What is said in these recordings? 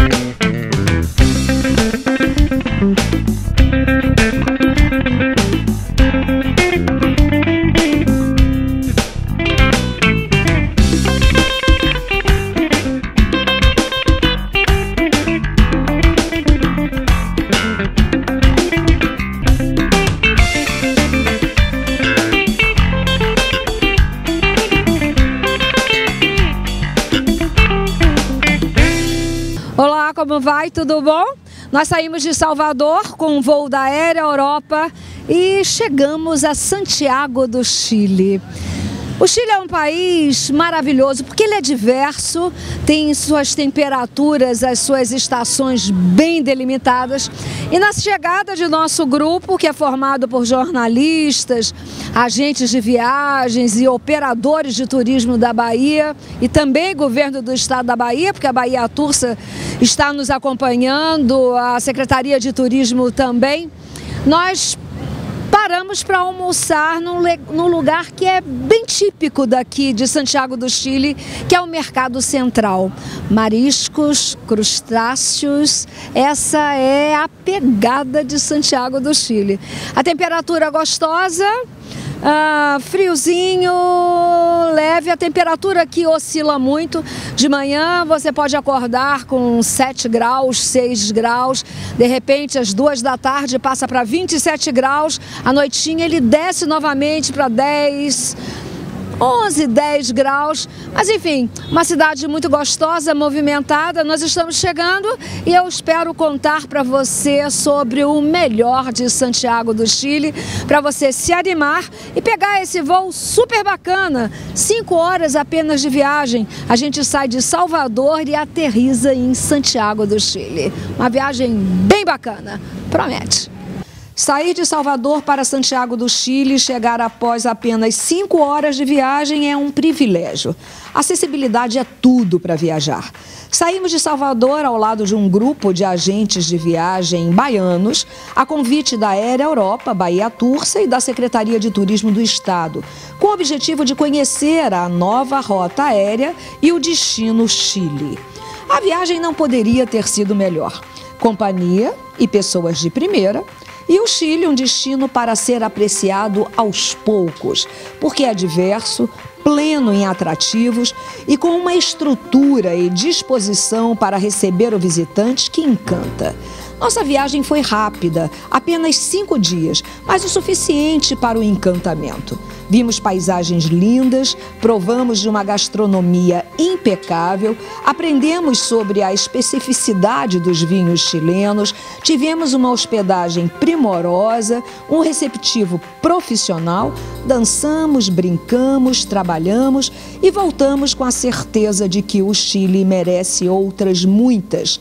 Olá, como vai? Tudo bom? Nós saímos de Salvador com um voo da Air Europa e chegamos a Santiago do Chile. O Chile é um país maravilhoso porque ele é diverso, tem suas temperaturas, as suas estações bem delimitadas. E na chegada de nosso grupo, que é formado por jornalistas, agentes de viagens e operadores de turismo da Bahia e também governo do estado da Bahia, porque a Bahia Tursa está nos acompanhando, a Secretaria de Turismo também, nós paramos para almoçar num lugar que é bem típico daqui de Santiago do Chile, que é o Mercado Central. Mariscos, crustáceos, essa é a pegada de Santiago do Chile. A temperatura gostosa, friozinho, leve, a temperatura aqui oscila muito. De manhã você pode acordar com 7 graus, 6 graus, de repente às 2 da tarde passa para 27 graus, à noitinha ele desce novamente para 10, 11, 10 graus, mas enfim, uma cidade muito gostosa, movimentada. Nós estamos chegando e eu espero contar para você sobre o melhor de Santiago do Chile, para você se animar e pegar esse voo super bacana, 5 horas apenas de viagem. A gente sai de Salvador e aterriza em Santiago do Chile. Uma viagem bem bacana, promete. Sair de Salvador para Santiago do Chile e chegar após apenas 5 horas de viagem é um privilégio. Acessibilidade é tudo para viajar. Saímos de Salvador ao lado de um grupo de agentes de viagem baianos, a convite da Air Europa, Bahia Tursa e da Secretaria de Turismo do Estado, com o objetivo de conhecer a nova rota aérea e o destino Chile. A viagem não poderia ter sido melhor. Companhia e pessoas de primeira. E o Chile, um destino para ser apreciado aos poucos, porque é diverso, pleno em atrativos e com uma estrutura e disposição para receber o visitante que encanta. Nossa viagem foi rápida, apenas 5 dias, mas o suficiente para o encantamento. Vimos paisagens lindas, provamos de uma gastronomia impecável, aprendemos sobre a especificidade dos vinhos chilenos, tivemos uma hospedagem primorosa, um receptivo profissional, dançamos, brincamos, trabalhamos e voltamos com a certeza de que o Chile merece outras muitas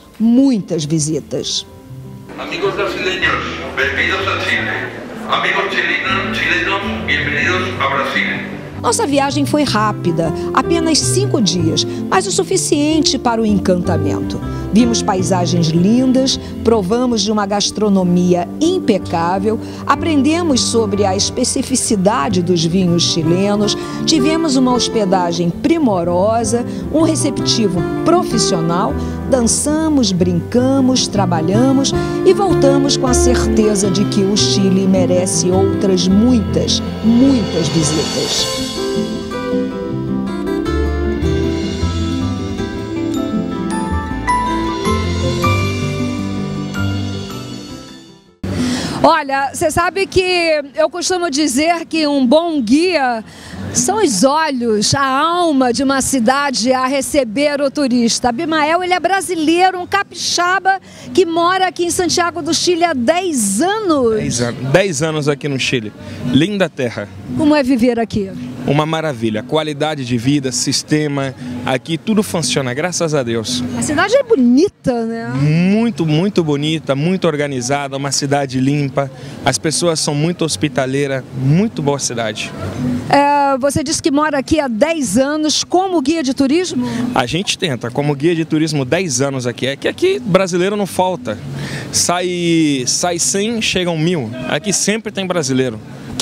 visitas. Amigos brasileños, bem-vindos a Chile. Amigos chilenos, bem-vindos a Brasil. Nossa viagem foi rápida, apenas 5 dias, mas o suficiente para o encantamento. Vimos paisagens lindas, provamos de uma gastronomia impecável, aprendemos sobre a especificidade dos vinhos chilenos, tivemos uma hospedagem primorosa, um receptivo profissional, dançamos, brincamos, trabalhamos e voltamos com a certeza de que o Chile merece outras muitas visitas. Olha, você sabe que eu costumo dizer que um bom guia são os olhos, a alma de uma cidade a receber o turista. Abimael, ele é brasileiro, um capixaba que mora aqui em Santiago do Chile há 10 anos. 10 anos aqui no Chile. Linda terra. Como é viver aqui? Uma maravilha. Qualidade de vida, sistema, aqui tudo funciona, graças a Deus. A cidade é bonita, né? Muito bonita, muito organizada, uma cidade limpa. As pessoas são muito hospitaleiras, muito boa cidade. Você disse que mora aqui há 10 anos como guia de turismo? A gente tenta, como guia de turismo 10 anos aqui. É que aqui brasileiro não falta. Sai 100, chegam 1000. Aqui sempre tem brasileiro.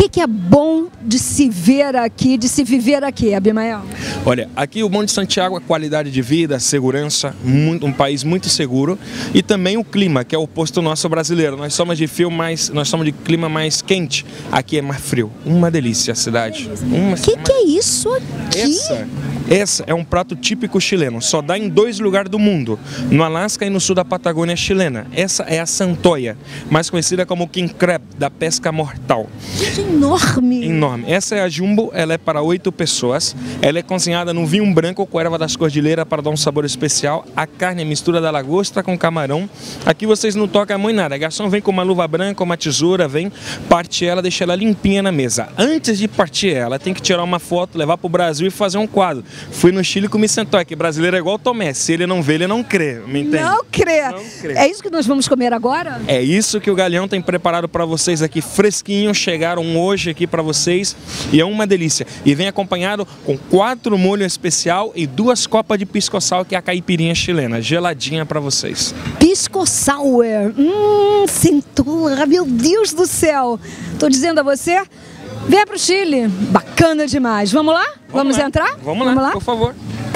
que é bom de se ver aqui, de se viver aqui, Abimael? Olha, aqui o bom de Santiago é qualidade de vida, segurança, um país muito seguro e também o clima, que é o oposto nosso brasileiro. Nós somos de clima mais quente, aqui é mais frio. Uma delícia a cidade. Que é isso aqui? Essa é um prato típico chileno, só dá em 2 lugares do mundo, no Alasca e no sul da Patagônia chilena. Essa é a santoia, mais conhecida como king crab, da pesca mortal. Que enorme! Enorme. Essa é a jumbo, ela é para 8 pessoas. Ela é cozinhada no vinho branco com erva das cordilheiras para dar um sabor especial. A carne é mistura da lagosta com camarão. Aqui vocês não tocam a mão em nada. A garçom vem com uma luva branca, uma tesoura, vem, parte ela, deixa ela limpinha na mesa. Antes de partir ela, tem que tirar uma foto, levar para o Brasil e fazer um quadro. Fui no Chile e comi santoia, que brasileiro é igual o Tomé. Se ele não vê, ele não crê. Me entende? Não crê. É isso que nós vamos comer agora? É isso que o Galeão tem preparado para vocês aqui, fresquinho. Chegaram hoje aqui para vocês e é uma delícia. E vem acompanhado com 4 molhos especial e 2 copas de pisco sour, que é a caipirinha chilena, geladinha para vocês. Pisco sour. Cintura, meu Deus do céu. Tô dizendo a você, venha pro Chile. Bacana demais. Vamos lá? Vamos lá. Entrar? Vamos lá, por favor.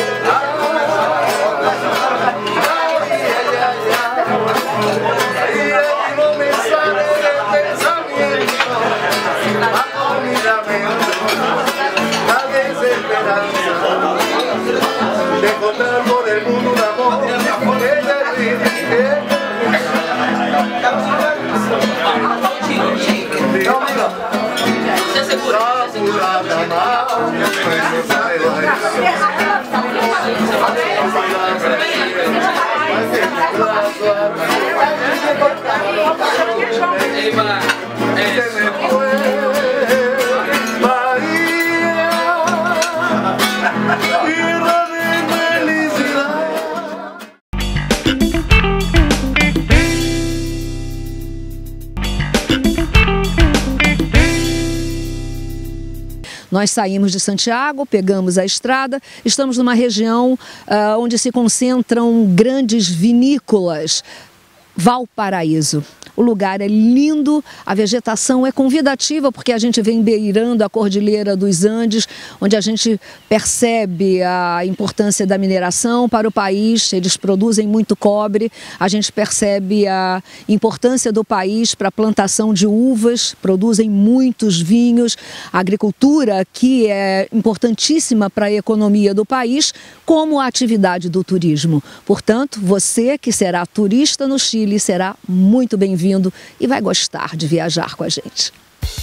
Nós saímos de Santiago, pegamos a estrada, estamos numa região onde se concentram grandes vinícolas. Valparaíso. O lugar é lindo, a vegetação é convidativa porque a gente vem beirando a Cordilheira dos Andes, onde a gente percebe a importância da mineração para o país. Eles produzem muito cobre, a gente percebe a importância do país para a plantação de uvas, produzem muitos vinhos. A agricultura aqui é importantíssima para a economia do país, como a atividade do turismo. Portanto, você que será turista no Chile será muito bem-vindo e vai gostar de viajar com a gente.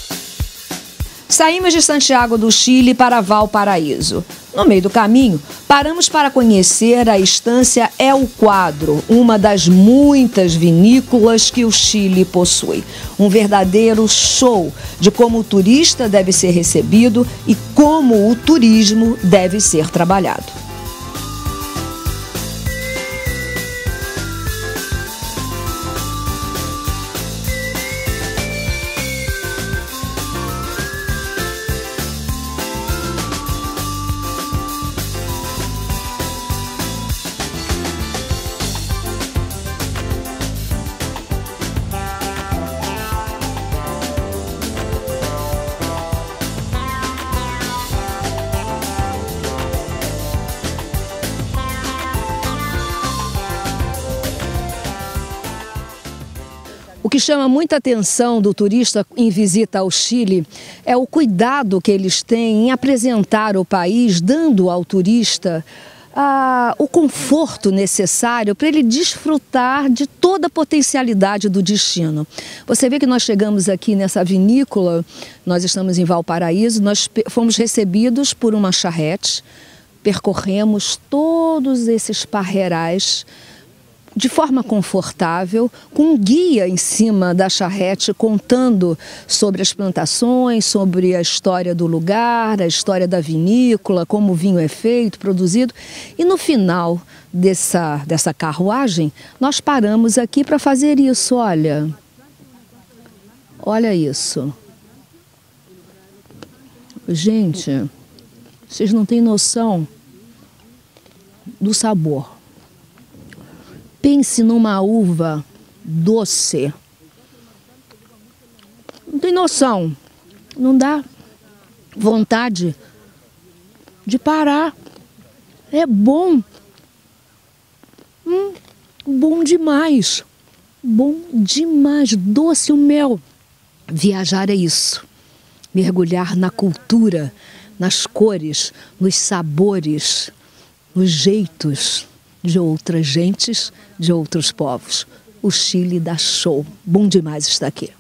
Saímos de Santiago do Chile para Valparaíso. No meio do caminho, paramos para conhecer a estância El Quadro, uma das muitas vinícolas que o Chile possui. Um verdadeiro show de como o turista deve ser recebido e como o turismo deve ser trabalhado. O que chama muita atenção do turista em visita ao Chile é o cuidado que eles têm em apresentar o país, dando ao turista o conforto necessário para ele desfrutar de toda a potencialidade do destino. Você vê que nós chegamos aqui nessa vinícola, nós estamos em Valparaíso, nós fomos recebidos por uma charrete, percorremos todos esses parreirais de forma confortável, com um guia em cima da charrete contando sobre as plantações, sobre a história do lugar, a história da vinícola, como o vinho é feito, produzido. E no final dessa carruagem, nós paramos aqui para fazer isso. Olha isso. Gente, vocês não têm noção do sabor. Pense numa uva doce. Não tem noção. não dá vontade de parar. É bom. Bom demais. Bom demais. Doce o mel. Viajar é isso. Mergulhar na cultura, nas cores, nos sabores, nos jeitos de outras gentes, de outros povos. O Chile dá show. Bom demais estar aqui.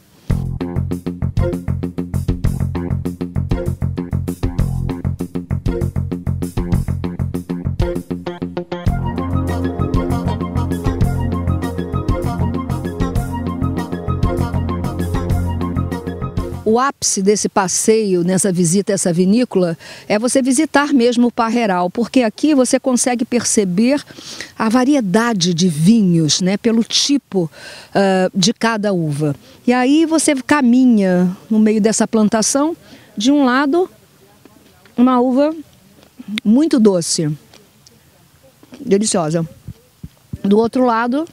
O ápice desse passeio, nessa visita a essa vinícola, é você visitar mesmo o Parreiral, porque aqui você consegue perceber a variedade de vinhos, né, pelo tipo de cada uva. E aí você caminha no meio dessa plantação, de um lado, uma uva muito doce, deliciosa. Do outro lado,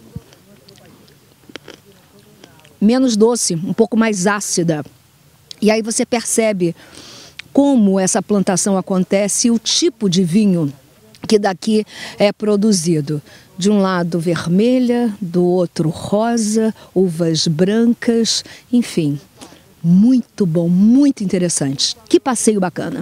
menos doce, um pouco mais ácida. E aí você percebe como essa plantação acontece e o tipo de vinho que daqui é produzido. De um lado vermelha, do outro rosa, uvas brancas, enfim. Muito bom, muito interessante. Que passeio bacana.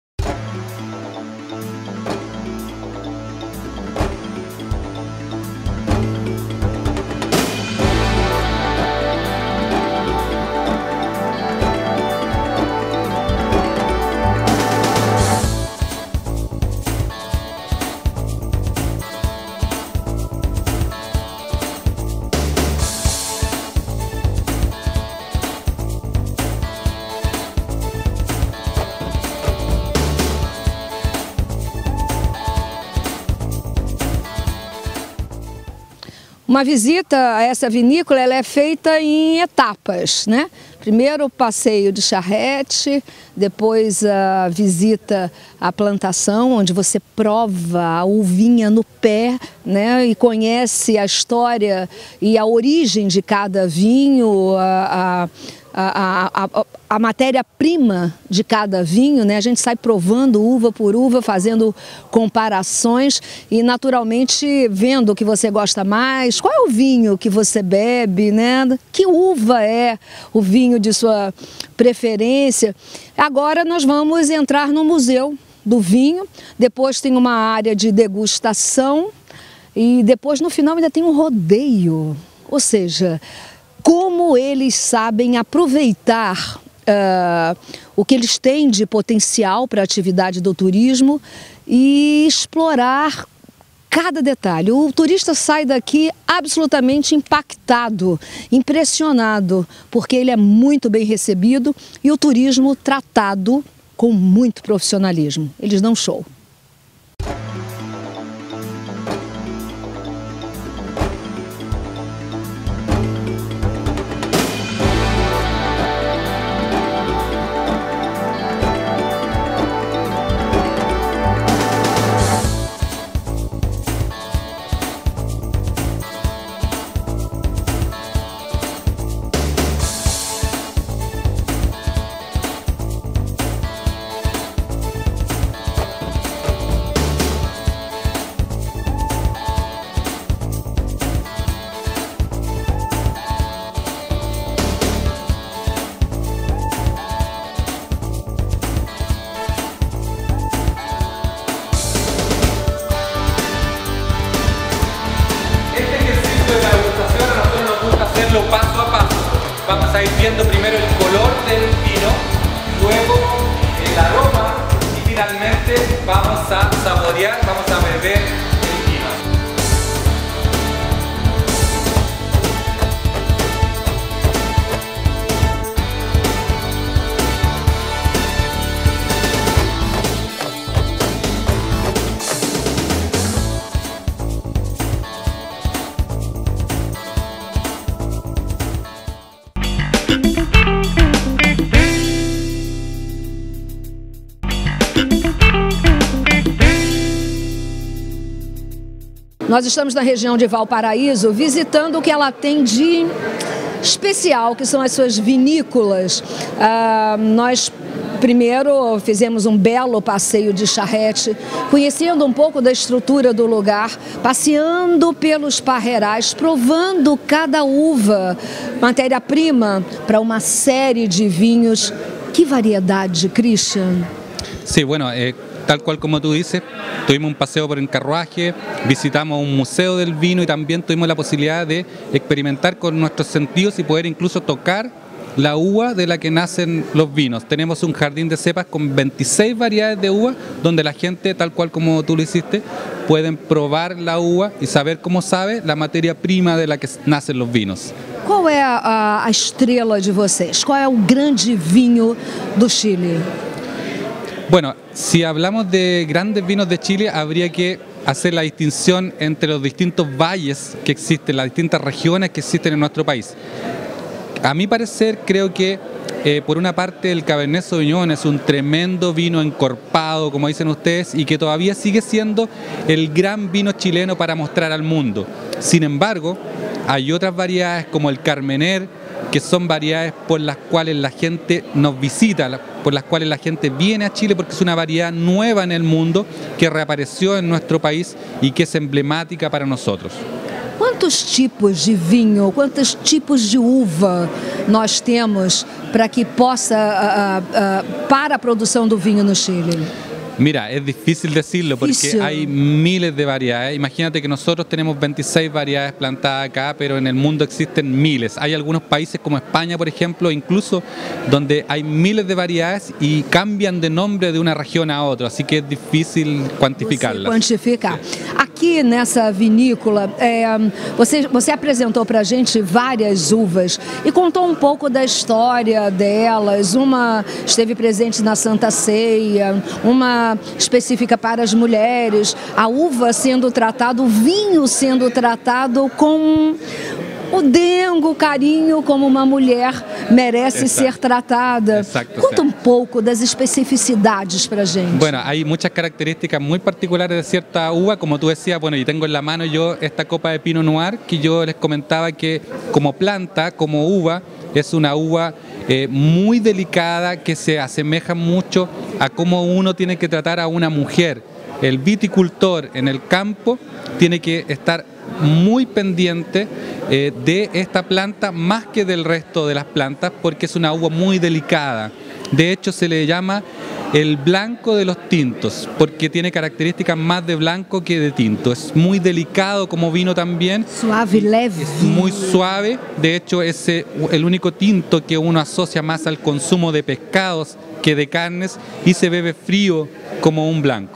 Uma visita a essa vinícola ela é feita em etapas, né? Primeiro o passeio de charrete, depois a visita à plantação, onde você prova a uvinha no pé, né? E conhece a história e a origem de cada vinho, a matéria-prima de cada vinho, né? A gente sai provando uva por uva, fazendo comparações e naturalmente vendo o que você gosta mais, qual é o vinho que você bebe, né? Que uva é o vinho de sua preferência. Agora nós vamos entrar no Museu do Vinho, depois tem uma área de degustação e depois no final ainda tem um rodeio, ou seja, como eles sabem aproveitar o que eles têm de potencial para a atividade do turismo e explorar cada detalhe. O turista sai daqui absolutamente impactado, impressionado, porque ele é muito bem recebido e o turismo tratado com muito profissionalismo. Eles dão show. Paso a paso. Vamos a ir viendo primero el color del vino, luego el aroma y finalmente vamos a saborear, vamos a beber el vino. Nós estamos na região de Valparaíso visitando o que ela tem de especial que são as suas vinícolas. Nós primeiro fizemos um belo passeio de charrete, conhecendo um pouco da estrutura do lugar, passeando pelos parreirais, provando cada uva, matéria-prima para uma série de vinhos. Que variedade, Christian! Sí, bueno, tal cual como tú dices, tuvimos un paseo por el carruaje, visitamos un museo del vino y también tuvimos la posibilidad de experimentar con nuestros sentidos y poder incluso tocar la uva de la que nacen los vinos. Tenemos un jardín de cepas con 26 variedades de uva, donde la gente, tal cual como tú lo hiciste, pueden probar la uva y saber cómo sabe la materia prima de la que nacen los vinos. Qual é a estrela de vocês? Qual é o grande vinho do Chile? Bueno, si hablamos de grandes vinos de Chile, habría que hacer la distinción entre los distintos valles que existen, las distintas regiones que existen en nuestro país. A mi parecer, creo que por una parte el Cabernet Sauvignon es un tremendo vino encorpado, como dicen ustedes, y que todavía sigue siendo el gran vino chileno para mostrar al mundo. Sin embargo, hay otras variedades como el Carmener, que son variedades por las cuales la gente nos visita, por las cuales la gente viene a Chile, porque es una variedad nueva en el mundo que reapareció en nuestro país y que es emblemática para nosotros. Quantos tipos de vinho, quantos tipos de uva nós temos para que possa, para a produção do vinho no Chile? Mira, es difícil decirlo porque hay miles de variedades. Imagínate que nosotros tenemos 26 variedades plantadas acá, pero en el mundo existen miles. Hay algunos países como España, por ejemplo, incluso donde hay miles de variedades y cambian de nombre de una región a otra, así que es difícil cuantificarlas. Quantificar. Aqui nessa vinícola, você apresentou para a gente várias uvas e contou um pouco da história delas. Uma esteve presente na Santa Ceia, uma específica para as mulheres, a uva sendo tratada, o vinho sendo tratado com o dengo, o carinho como uma mulher merece ser tratada. Exacto, Conta um pouco das especificidades para a gente. Bueno, hay muchas características muy particulares de cierta uva, como tú decías, bueno, y tengo en la mano yo esta copa de Pinot Noir que yo les comentaba que como planta, como uva, es una uva muy delicada que se asemeja mucho a cómo uno tiene que tratar a una mujer. El viticultor en el campo tiene que estar muy pendiente de esta planta más que del resto de las plantas porque es una uva muy delicada. De hecho se le llama el blanco de los tintos porque tiene características más de blanco que de tinto. Es muy delicado como vino también. Suave, leve. Es muy suave. De hecho es el único tinto que uno asocia más al consumo de pescados que de carnes y se bebe frío como un blanco.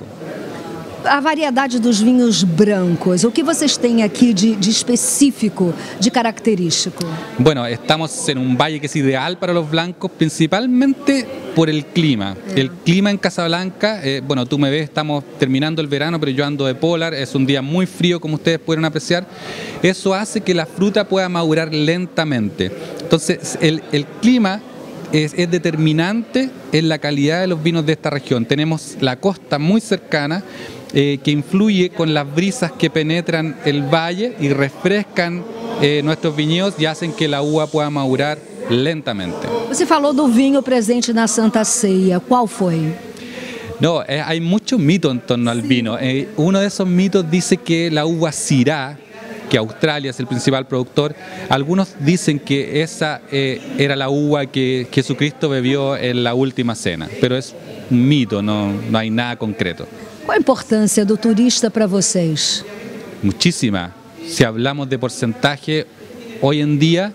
A variedade dos vinhos brancos, o que vocês têm aqui de específico, de característico? Bueno, estamos en un valle que es ideal para los blancos, principalmente por el clima. El clima en Casablanca, bueno, tú me ves, estamos terminando el verano, pero yo ando de polar, es un día muy frío, como ustedes pueden apreciar. Eso hace que la fruta pueda madurar lentamente. Entonces, el clima es determinante en la calidad de los vinos de esta región. Tenemos la costa muy cercana, que influye con las brisas que penetran el valle y refrescan nuestros viñedos y hacen que la uva pueda madurar lentamente. Você falou do vinho presente na Santa Ceia, qual foi? No, hay muchos mitos en torno al vino. Uno de esos mitos dice que la uva Syrah, que Australia es el principal productor, algunos dicen que esa era la uva que Jesucristo bebió en la última cena, pero es un mito, no hay nada concreto. Qual a importância do turista para vocês? Muchísima. Si hablamos de porcentaje, hoy en día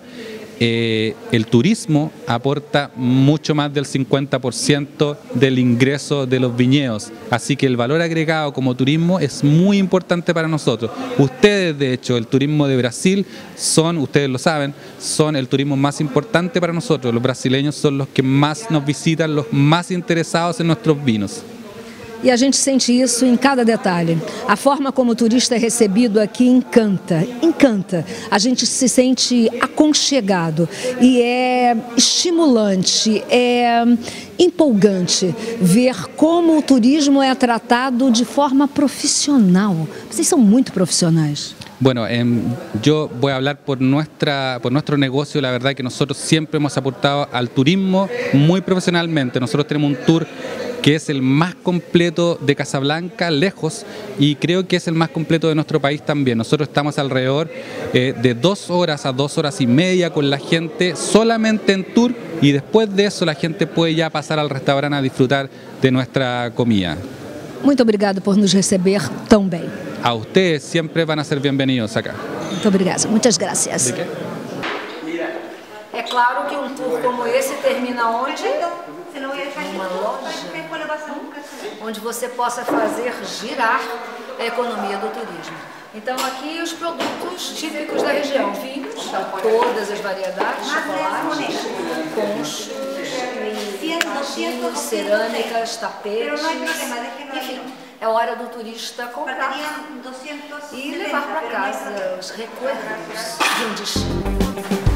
el turismo aporta mucho más del 50% del ingreso de los viñedos. Así que el valor agregado como turismo es muy importante para nosotros. Ustedes, de hecho, el turismo de Brasil son, ustedes lo saben, son el turismo más importante para nosotros. Los brasileños son los que más nos visitan, los más interesados en nuestros vinos. E a gente sente isso em cada detalhe. A forma como o turista é recebido aqui encanta, encanta. A gente se sente aconchegado e é estimulante, é empolgante ver como o turismo é tratado de forma profissional. Vocês são muito profissionais. Bueno, yo voy a hablar por nuestro negocio. La verdad que nosotros siempre hemos aportado al turismo muy profesionalmente. Nosotros tenemos un tour que es el más completo de Casablanca, lejos, y creo que es el más completo de nuestro país también. Nosotros estamos alrededor de 2 horas a 2 horas y media con la gente solamente en tour, y después de eso la gente puede ya pasar al restaurante a disfrutar de nuestra comida. Muito obrigado por nos receber tão bem. A ustedes siempre van a ser bienvenidos acá. Muito obrigada, muitas gracias. ¿De qué? É claro que um tour como esse termina onde? Numa loja onde você possa fazer girar a economia do turismo. Então aqui os produtos típicos da região, vinhos, todas as variedades, chocolates, conchos, vinhos, cerâmicas, tapetes, enfim, é hora do turista comprar e levar para casa os recuerdos de um destino.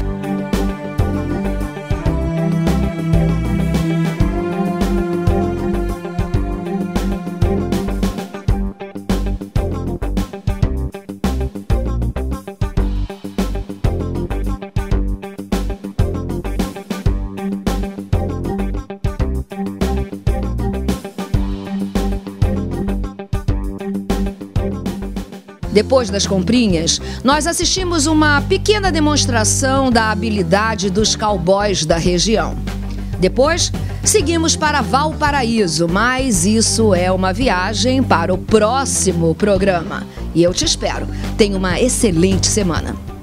Depois das comprinhas, nós assistimos uma pequena demonstração da habilidade dos cowboys da região. Depois, seguimos para Valparaíso, mas isso é uma viagem para o próximo programa. E eu te espero. Tenha uma excelente semana.